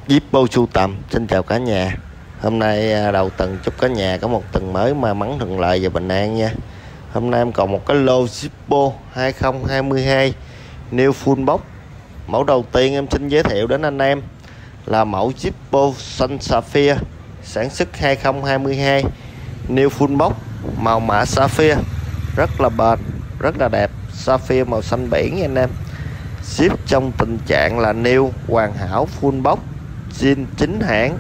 Zippo sưu tầm. Xin chào cả nhà. Hôm nay đầu tuần chúc cả nhà có một tuần mới may mắn thuận lợi và bình an nha. Hôm nay em còn một cái lô Zippo 2022 New Full Box. Mẫu đầu tiên em xin giới thiệu đến anh em là mẫu Zippo xanh Sapphire, sản xuất 2022 New Full Box, màu mã Sapphire, rất là bền, rất là đẹp. Sapphire màu xanh biển nha anh em. Ship trong tình trạng là new hoàn hảo full box, zin chính hãng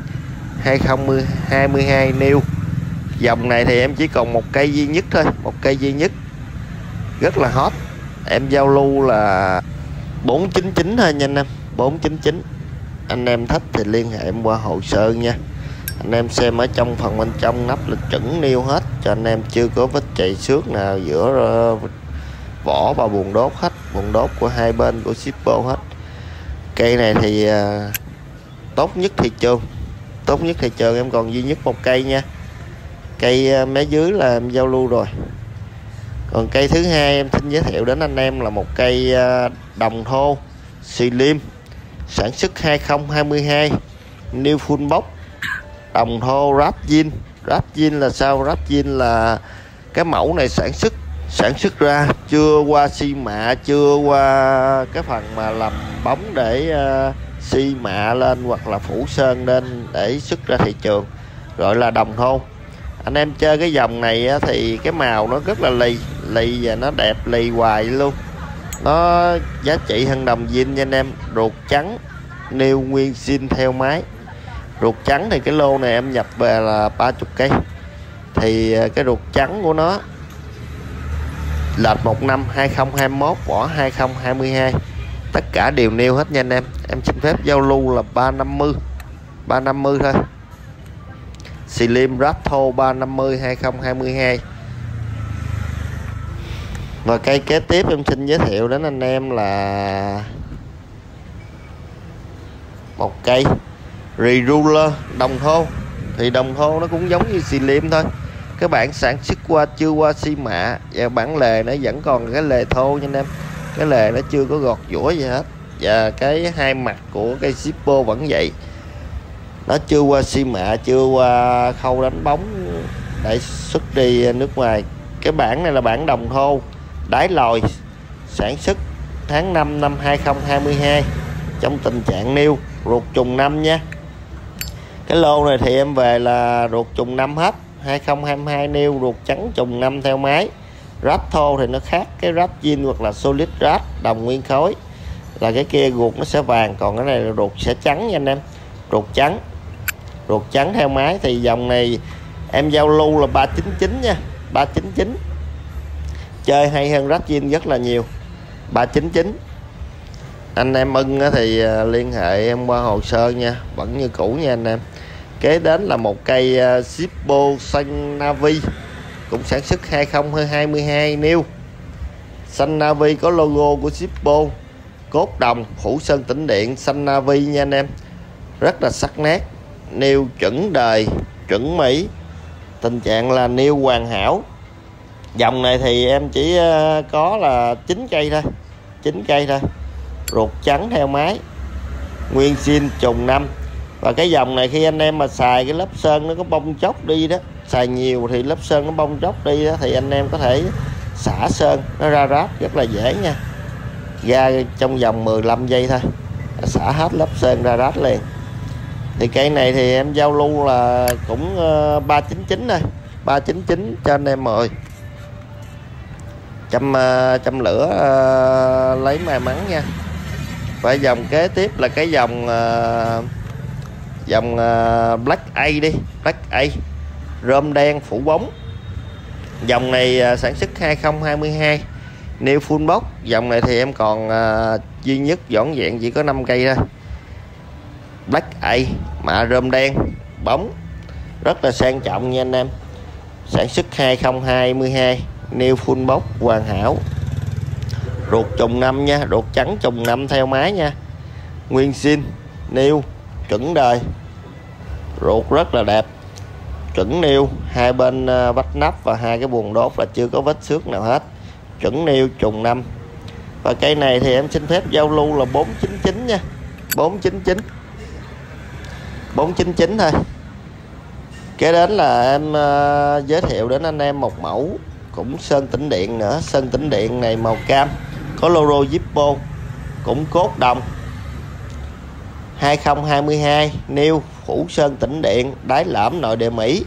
2022 new. Dòng này thì em chỉ còn một cây duy nhất thôi, một cây duy nhất, rất là hot. Em giao lưu là 499 thôi nha anh em, 499. Anh em thích thì liên hệ em qua hồ sơ nha. Anh em xem ở trong phần bên trong nắp là chuẩn new hết, cho anh em chưa có vết chày xước nào giữa vỏ và buồng đốt hết, buồng đốt của hai bên của Zippo hết. Cây này thì tốt nhất thị trường, tốt nhất thị trường. Em còn duy nhất một cây nha, cây mé dưới là em giao lưu rồi. Còn cây thứ hai em xin giới thiệu đến anh em là một cây đồng thô Slim, sản xuất 2022 New Full Box, đồng thô wrap zin. Wrap zin là sao? Wrap zin là cái mẫu này sản xuất ra chưa qua xi mạ, chưa qua cái phần mà làm bóng để xi mạ lên hoặc là phủ sơn lên để xuất ra thị trường, gọi là đồng thô. Anh em chơi cái dòng này thì cái màu nó rất là lì và nó đẹp lì hoài luôn, nó giá trị hơn đồng zin nha anh em. Ruột trắng nêu nguyên zin theo máy. Ruột trắng thì cái lô này em nhập về là 30 cây, thì cái ruột trắng của nó lệch 1 năm 2021, vỏ 2022, tất cả đều nêu hết nha anh em. Em xin phép giao lưu là 350 thôi. Slim ráp thô 350 2022. Và cây kế tiếp em xin giới thiệu đến anh em là một cây Reruler đồng thô. Thì đồng thô nó cũng giống như Slim thôi, các bạn sản xuất qua chưa qua xi mạ và bản lề nó vẫn còn cái lề thô nha anh em, cái lề nó chưa có gọt giũa gì hết. Và cái hai mặt của cây Zippo vẫn vậy, nó chưa qua xi mạ, chưa qua khâu đánh bóng để xuất đi nước ngoài. Cái bản này là bản đồng thô đáy lồi, sản xuất tháng 5 năm 2022, trong tình trạng new, ruột trùng năm nha. Cái lô này thì em về là ruột trùng năm hết, 2022 nêu, ruột trắng trùng năm theo máy. Ráp thô thì nó khác, cái ráp zin hoặc là solid ráp đồng nguyên khối là cái kia ruột nó sẽ vàng, còn cái này là ruột sẽ trắng nha anh em. Ruột trắng theo máy. Thì dòng này em giao lưu là 399 nha, 399. Chơi hay hơn ráp zin rất là nhiều, 399. Anh em ưng thì liên hệ em qua hồ sơ nha, vẫn như cũ nha anh em. Kế đến là một cây Zippo xanh navy, cũng sản xuất 2022 new. Xanh navy có logo của Zippo, cốt đồng, phủ sơn tĩnh điện, xanh navy nha anh em, rất là sắc nét. New chuẩn đời, chuẩn Mỹ, tình trạng là new hoàn hảo. Dòng này thì em chỉ có là 9 cây thôi, 9 cây thôi. Ruột trắng theo máy, nguyên zin trùng năm. Và cái dòng này khi anh em mà xài cái lớp sơn nó có bong chóc đi đó, xài nhiều thì lớp sơn nó bong chóc đi đó, thì anh em có thể xả sơn nó ra ráp rất là dễ nha. Ra trong vòng 15 giây thôi, xả hết lớp sơn ra ráp liền. Thì cây này thì em giao lưu là cũng 399 thôi, 399 cho anh em mời. Châm lửa lấy may mắn nha. Và dòng kế tiếp là cái dòng Black A đi, Black A rôm đen phủ bóng. Dòng này sản xuất 2022 New Full Box. Dòng này thì em còn duy nhất dọn dẹn chỉ có 5 cây thôi. Black A mạ rôm đen bóng, rất là sang trọng nha anh em. Sản xuất 2022 New Full Box hoàn hảo. Ruột trùng năm nha, ruột trắng trùng năm theo máy nha. Nguyên zin new chuẩn đời, ruột rất là đẹp, chuẩn new. Hai bên vách nắp và hai cái buồng đốt là chưa có vết xước nào hết, chuẩn new trùng năm. Và cây này thì em xin phép giao lưu là 499 nha, 499. 499 thôi. Kế đến là em giới thiệu đến anh em một mẫu cũng sơn tĩnh điện nữa. Sơn tĩnh điện này màu cam, có logo Zippo, cũng cốt đồng, 2022, new, phủ sơn tĩnh điện, đáy lõm nội địa Mỹ,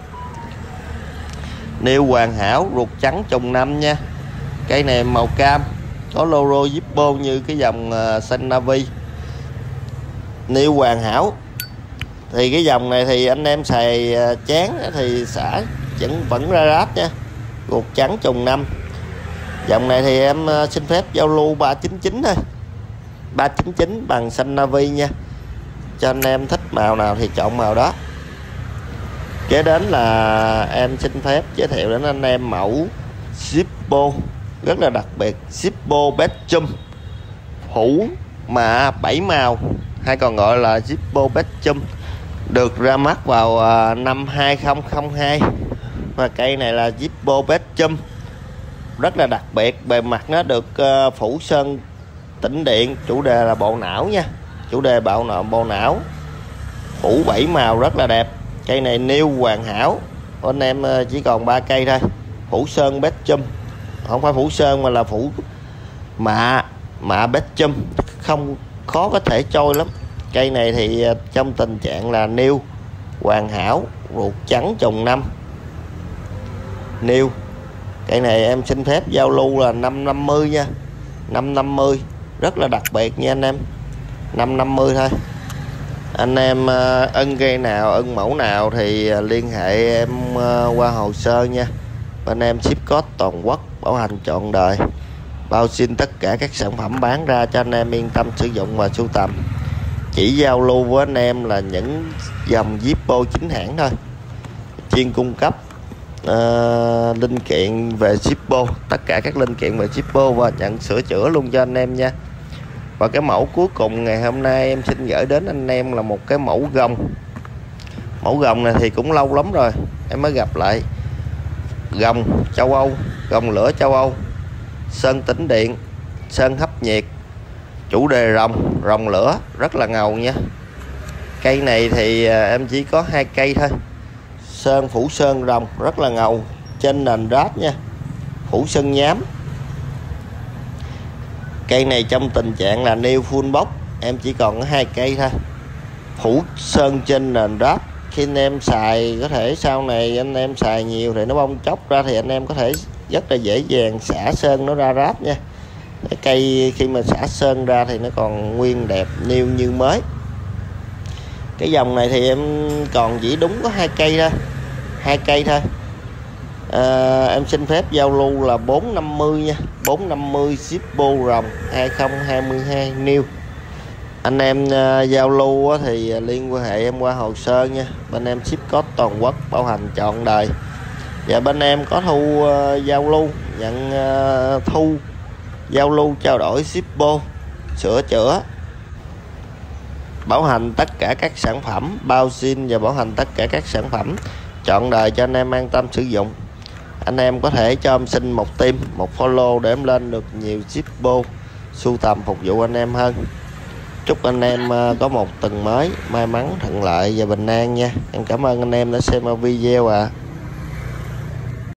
new hoàn hảo, ruột trắng trùng 5 nha. Cây này màu cam, có logo Zippo như cái dòng xanh Navy, new hoàn hảo. Thì cái dòng này thì anh em xài chán thì xả vẫn ra rát nha, ruột trắng trùng 5. Dòng này thì em xin phép giao lưu 399 thôi, 399 bằng xanh navy nha, cho anh em thích màu nào thì chọn màu đó. Kế đến là em xin phép giới thiệu đến anh em mẫu Zippo rất là đặc biệt, Zippo Spectrum phủ mạ 7 màu, hay còn gọi là Zippo Spectrum, được ra mắt vào năm 2002. Và cây này là Zippo Spectrum rất là đặc biệt, bề mặt nó được phủ sơn tĩnh điện, chủ đề là bộ não nha, chủ đề bộ não, phủ 7 màu rất là đẹp. Cây này new hoàn hảo, anh em chỉ còn 3 cây thôi, phủ sơn Spectrum, không phải phủ sơn mà là phủ mạ Spectrum, không khó có thể trôi lắm. Cây này thì trong tình trạng là new hoàn hảo, ruột trắng trùng 5, new. Cây này em xin phép giao lưu là 550 nha, 550 rất là đặc biệt nha anh em, 550 thôi. Anh em ưng cây nào, ưng mẫu nào thì liên hệ em qua hồ sơ nha. Bên em ship code toàn quốc, bảo hành trọn đời, bao xin tất cả các sản phẩm bán ra cho anh em yên tâm sử dụng và sưu tầm. Chỉ giao lưu với anh em là những dòng Zippo chính hãng thôi, chuyên cung cấp linh kiện về Zippo, tất cả các linh kiện về Zippo và nhận sửa chữa luôn cho anh em nha. Và cái mẫu cuối cùng ngày hôm nay em xin gửi đến anh em là một cái mẫu gông. Mẫu gông này thì cũng lâu lắm rồi em mới gặp lại. Gông châu Âu, gông lửa châu Âu, sơn tĩnh điện, sơn hấp nhiệt, chủ đề rồng lửa, rất là ngầu nha. Cây này thì em chỉ có 2 cây thôi, sơn phủ sơn rồng rất là ngầu, trên nền rát nha, phủ sơn nhám. Cây này trong tình trạng là new full box, em chỉ còn có 2 cây thôi, phủ sơn trên nền ráp. Khi anh em xài, có thể sau này anh em xài nhiều thì nó bong chóc ra thì anh em có thể rất là dễ dàng xả sơn nó ra ráp nha. Cái cây khi mà xả sơn ra thì nó còn nguyên đẹp new như mới. Cái dòng này thì em còn chỉ đúng có 2 cây thôi, 2 cây thôi. Em xin phép giao lưu là 450 nha, 450 Zippo rồng 2022 new. Anh em giao lưu thì liên hệ em qua hồ sơ nha. Bên em ship code toàn quốc, bảo hành trọn đời. Và bên em có thu giao lưu, nhận thu giao lưu, trao đổi Zippo, sửa chữa, bảo hành tất cả các sản phẩm, bao xin và bảo hành tất cả các sản phẩm trọn đời cho anh em an tâm sử dụng. Anh em có thể cho em xin một tim, một follow để em lên được nhiều Zippo sưu tầm phục vụ anh em hơn. Chúc anh em có một tuần mới may mắn, thuận lợi và bình an nha. Em cảm ơn anh em đã xem video ạ.